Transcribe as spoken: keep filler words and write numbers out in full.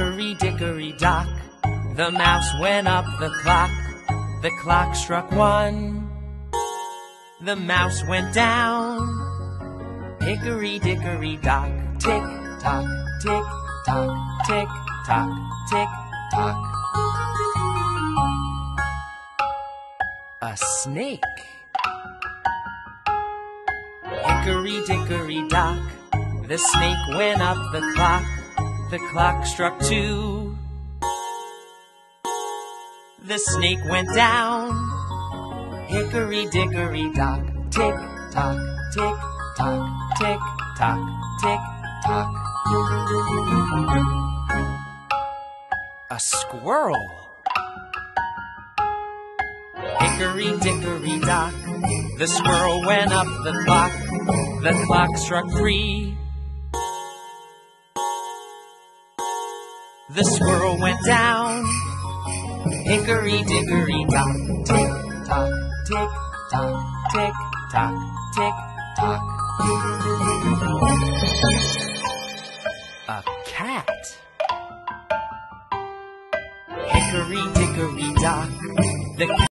Hickory dickory dock, the mouse went up the clock. The clock struck one, the mouse went down. Hickory dickory dock, tick tock, tick tock, tick tock, tick tock. A snake. Hickory dickory dock, the snake went up the clock. The clock struck two, the snake went down. Hickory dickory dock, tick tock, tick tock, tick tock, tick tock. A squirrel. Hickory dickory dock, the squirrel went up the clock. The clock struck three, the squirrel went down. Hickory dickory dock, tick tock, tick tock, tick tock, tick tock. A cat. Hickory dickory dock, the